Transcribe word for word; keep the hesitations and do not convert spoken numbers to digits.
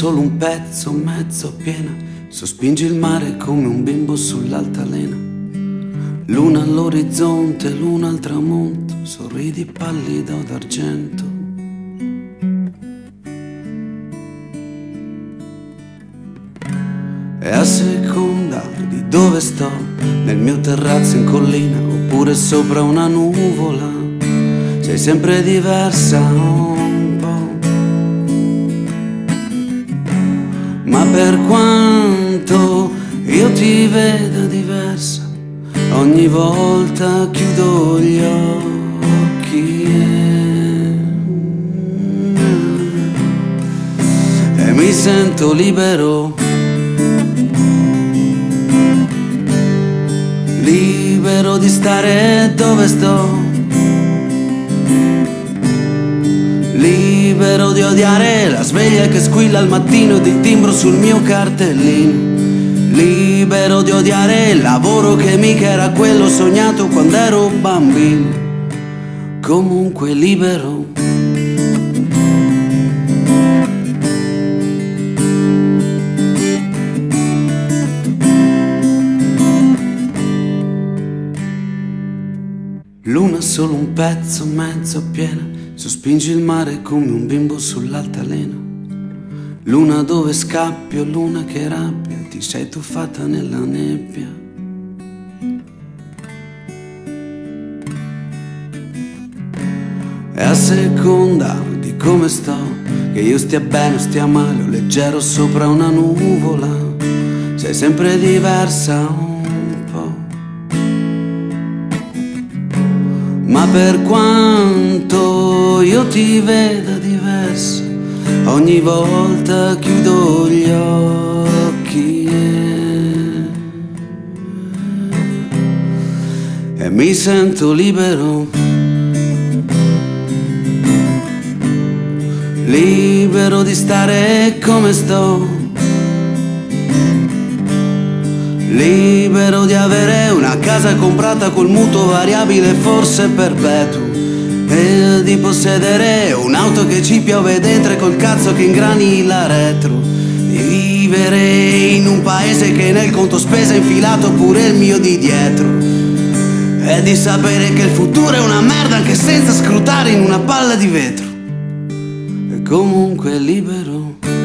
solo un pezzo, mezzo piena, sospingi il mare come un bimbo sull'altalena. Luna all'orizzonte, luna al tramonto, sorridi pallido d'argento. E a seconda di dove sto, nel mio terrazzo in collina oppure sopra una nuvola, sei sempre diversa un po'. Ma per quanto io ti veda diversa, ogni volta chiudo gli occhi e, e mi sento libero, libero di stare dove sto, libero di odiare la sveglia che squilla al mattino ed il timbro sul mio cartellino, libero di odiare il lavoro che mica era quello sognato quando ero bambino, comunque libero. Luna solo un pezzo, mezzo piena, sospingi il mare come un bimbo sull'altalena. Luna dove scappio, luna che rabbia, ti sei tuffata nella nebbia. E a seconda di come sto, che io stia bene o stia male o leggero sopra una nuvola, sei sempre diversa. Ma per quanto io ti veda diversa, ogni volta chiudo gli occhi e, e mi sento libero, libero di stare come sto, libero di avere una casa comprata col mutuo variabile forse perpetuo, e di possedere un'auto che ci piove dentro e col cazzo che ingrani la retro, di vivere in un paese che nel conto spesa è infilato pure il mio di dietro, e di sapere che il futuro è una merda anche senza scrutare in una palla di vetro, e comunque libero.